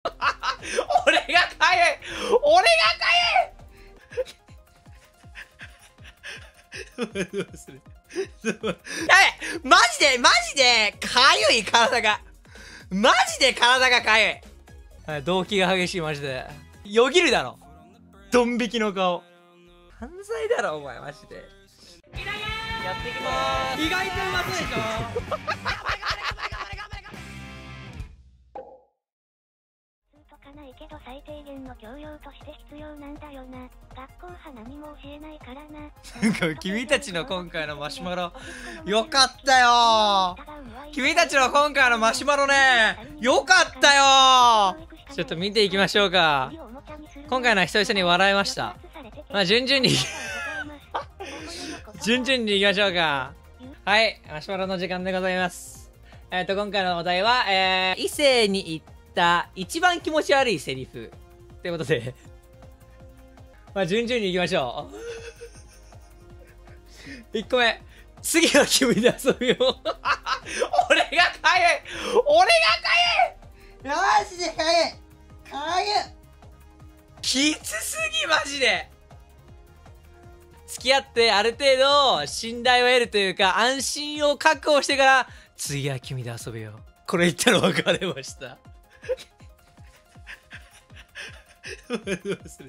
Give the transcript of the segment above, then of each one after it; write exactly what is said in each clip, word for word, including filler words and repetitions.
俺がかゆい俺がかゆいどうするやべマジでマジでかゆい体がマジで体がかゆい、はい、動機が激しいマジでよぎるだろドン引きの顔犯罪だろお前マジでやっていきまーす意外とうまそうでしょないけど最低限の教養として必要なんだよな。学校派何も教えないからな。 君たちの今回のマシュマロよかったよー。君たちの今回のマシュマロねよかったよー。ちょっと見ていきましょうか。今回のは久々に笑いました。まあ順々に順々にいきましょうか。はい、マシュマロの時間でございます。えっと今回のお題は、えー、異性に言って一番気持ち悪いセリフということでまあ順々にいきましょう。いっこめ、次は君で遊びよう。俺がかゆい俺がかゆいマジでかゆいかゆいきつすぎマジで。付き合ってある程度信頼を得るというか安心を確保してから次は君で遊べよう。これ言ったの分かれましたどうする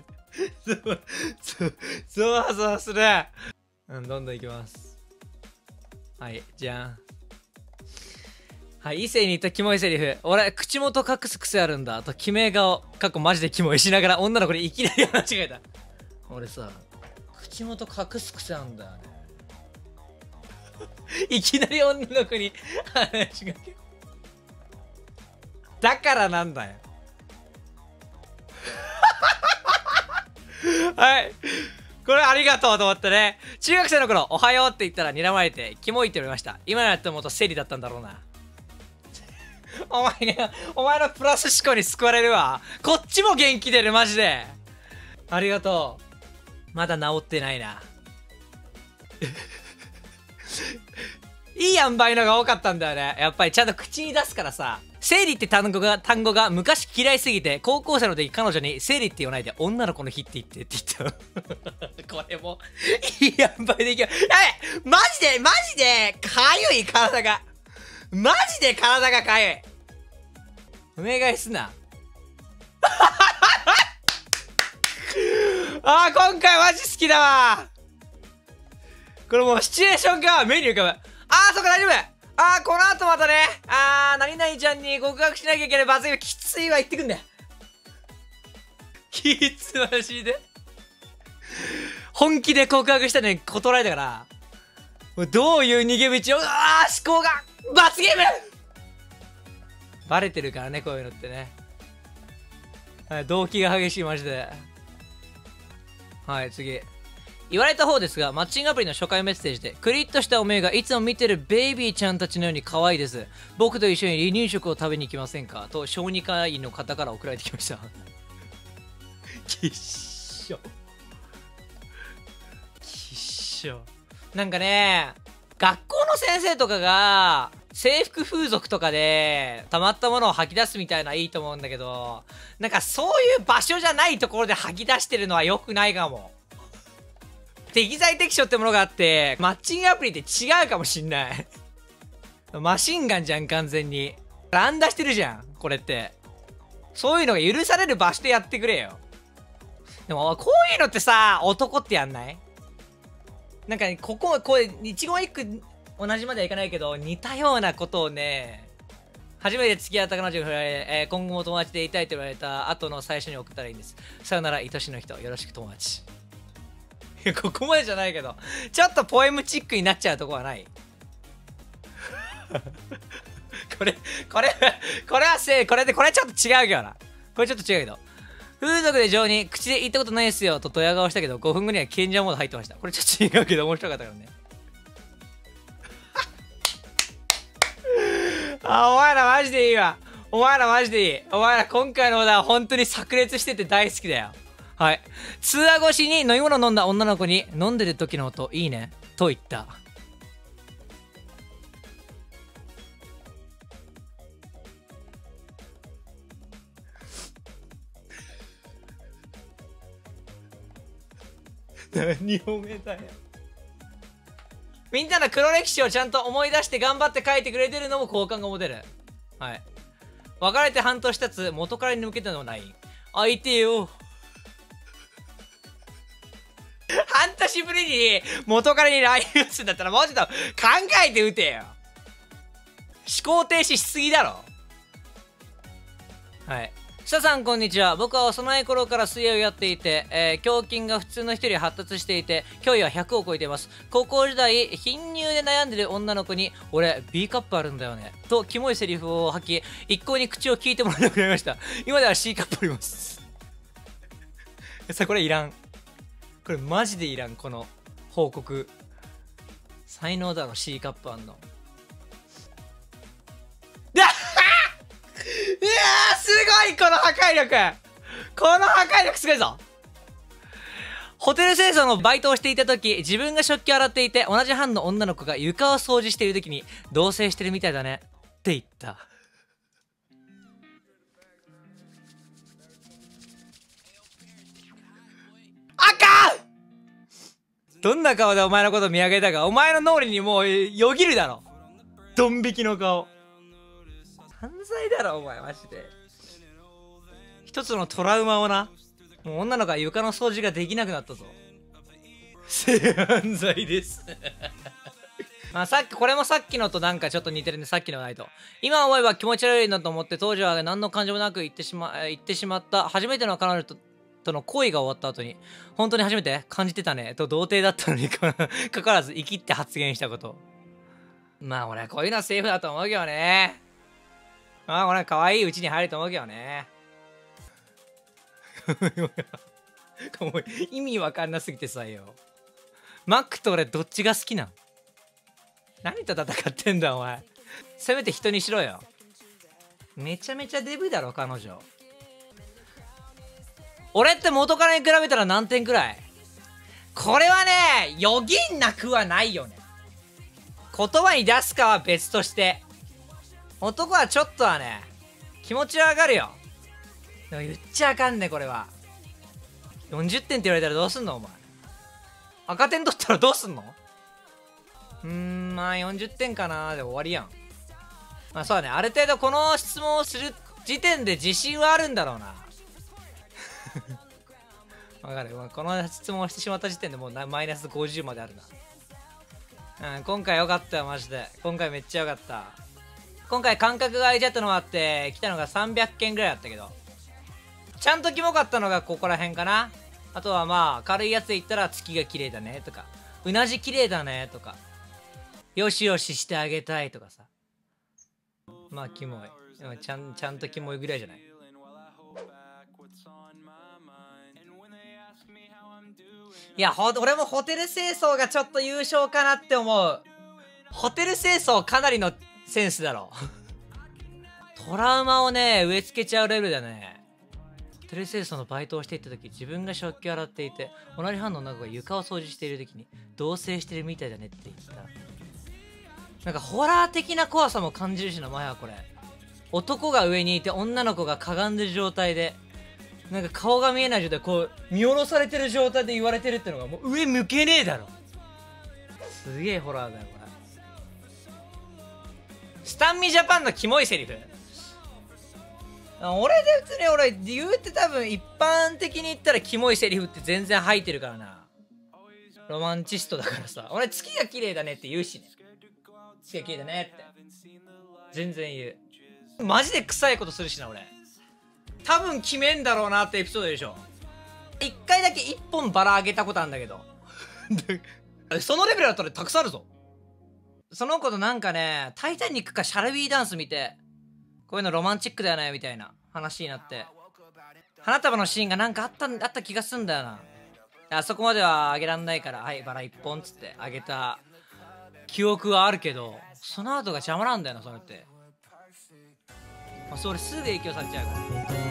ゾワゾワする。うん、どんどんいきます。はい、じゃん。はい、異性に言ったキモいセリフ。俺、口元隠す癖あるんだ。と、決め顔。過去マジでキモいしながら女の子にいきなり間違えた。俺さ、口元隠す癖あるんだよね。いきなり女の子に話しかける。だからなんだよ。はい。これありがとうと思ってね。中学生の頃、おはようって言ったら睨まれて、キモいって言われました。今のやってもっと生理だったんだろうな。お前が、お前のプラス思考に救われるわ。こっちも元気出る、マジで。ありがとう。まだ治ってないな。いい塩梅のが多かったんだよね。やっぱりちゃんと口に出すからさ。生理って単語が、単語が昔嫌いすぎて、高校生の時彼女に生理って言わないで女の子の日って言ってって言った。これも、いい塩梅でいきよ。やべマジで、マジで、かゆい体が。マジで体がかゆい。お願いすな。あー、今回マジ好きだわ。これもうシチュエーションが目に浮かぶ。あー、そっか大丈夫。あー、この後またね、あー、何々ちゃんに告白しなきゃいけない罰ゲームきついわ、言ってくんだよ。きついマジで。本気で告白したのに断られたから、もうどういう逃げ道を、あー、思考が、罰ゲームバレてるからね、こういうのってね。はい、動機が激しい、マジで。はい、次。言われた方ですが、マッチングアプリの初回メッセージで、クリッとしたおめえがいつも見てるベイビーちゃんたちのように可愛いです。僕と一緒に離乳食を食べに行きませんかと、小児科医の方から送られてきました。きっしょ。きっしょ。なんかね、学校の先生とかが、制服風俗とかで、溜まったものを吐き出すみたいなのはいいと思うんだけど、なんかそういう場所じゃないところで吐き出してるのは良くないかも。適材適所ってものがあって、マッチングアプリって違うかもしんない。マシンガンじゃん、完全に。乱打してるじゃん、これって。そういうのが許される場所でやってくれよ。でも、こういうのってさ、男ってやんない？なんか、ね、ここ、これ、一言一句同じまではいかないけど、似たようなことをね、初めて付き合った彼女が振られ、えー、今後も友達でいたいと言われた後の最初に送ったらいいんです。さよなら、愛しの人、よろしく友達。いや、ここまでじゃないけど、ちょっとポエムチックになっちゃうとこはないこれ、これ、これはせ、これで、これちょっと違うけどな。これちょっと違うけど。風俗で情に口で言ったことないですよとドヤ顔したけど、ごふんごには賢者モード入ってました。これちょっと違うけど面白かったからね。あ、お前らマジでいいわ。お前らマジでいい。お前ら今回のオーダー本当に炸裂してて大好きだよ。はい。通話越しに飲み物飲んだ女の子に、飲んでる時の音いいねと言った。 何褒めだよ。みんなの黒歴史をちゃんと思い出して頑張って書いてくれてるのも好感が持てる。はい。別れて半年経つ元彼に向けてのライン。相手よ。半年ぶりに元彼に ライン 打つんだったらもうちょっと考えて打てよ。思考停止しすぎだろ。はい。ささんこんにちは。僕は幼い頃から水泳をやっていて、えー、胸筋が普通の人より発達していて、胸囲はひゃくを超えています。高校時代、貧乳で悩んでる女の子に、俺 B カップあるんだよねとキモいセリフを吐き、一向に口を聞いてもらえなくなりました。今では C カップあります。さあこれいらん。これマジでいらん。この報告才能だろ。 C カップあんの。いやーすごいこの破壊力。この破壊力すごいぞ。ホテル清掃のバイトをしていた時、自分が食器を洗っていて同じ班の女の子が床を掃除している時に、同棲してるみたいだねって言った。あかん。どんな顔でお前のこと見上げたか、お前の脳裏にもうよぎるだろ。ドン引きの顔。犯罪だろお前マジで。一つのトラウマをな。もう女の子は床の掃除ができなくなったぞ。性犯罪ですまあさっきこれもさっきのとなんかちょっと似てるね。さっきのないと。今思えば気持ち悪いなと思って、当時は何の感情もなく言ってしま言ってしまった初めての彼女ととの恋が終わった後に、本当に初めて感じてたねと童貞だったのにかかわらず生きって発言したこと。まあ俺はこういうのはセーフだと思うけどね。まあ俺は可愛いうちに入ると思うけどねもう意味わかんなすぎてさよ。マックと俺どっちが好きなん？何と戦ってんだお前。せめて人にしろよ。めちゃめちゃデブだろ彼女。俺って元からに比べたら何点くらい？これはね、よぎんなくはないよね。言葉に出すかは別として、男はちょっとはね、気持ちは上がるよ。でも言っちゃあかんねこれは。よんじゅってんって言われたらどうすんのお前。赤点取ったらどうすんの？うーん、まあよんじゅってんかなで終わりやん。まあそうだね、ある程度この質問をする時点で自信はあるんだろうな。わかる。この質問をしてしまった時点でもうマイナスごじゅうまであるな。うん、今回よかったよマジで。今回めっちゃよかった。今回間隔が空いちゃったのもあって来たのがさんびゃくけんぐらいあったけど、ちゃんとキモかったのがここら辺かな。あとはまあ軽いやつで言ったら月が綺麗だねとか、うなじ綺麗だねとか、よしよししてあげたいとかさ。まあキモい。でもちゃんちゃんとキモいぐらいじゃない。いやほ俺もホテル清掃がちょっと優勝かなって思う。ホテル清掃かなりのセンスだろトラウマをね植え付けちゃうレベルだね。ホテル清掃のバイトをしていた時、自分が食器を洗っていて同じ班の中が床を掃除している時に、同棲してるみたいだねって言った。なんかホラー的な怖さも感じるしな。前はこれ男が上にいて女の子がかがんでる状態で、なんか顔が見えない状態、こう見下ろされてる状態で言われてるってのがもう上向けねえだろ。すげえホラーだよこれ。スタンミジャパンのキモいセリフ。俺で普通に俺言うって多分一般的に言ったらキモいセリフって全然入ってるからな。ロマンチストだからさ。俺月が綺麗だねって言うしね。月が綺麗だねって全然言う。マジで臭いことするしな俺。多分決めんだろうなってエピソードでしょ。一回だけ一本バラあげたことあるんだけどそのレベルだったらたくさんあるぞ。その子となんかね、タイタニックかシャルビーダンス見て、こういうのロマンチックだよねみたいな話になって、花束のシーンがなんかあったあった気がすんだよな。あそこまではあげらんないから、はいバラ一本っつってあげた記憶はあるけど、その後が邪魔なんだよなそれって。それすぐ影響されちゃうから。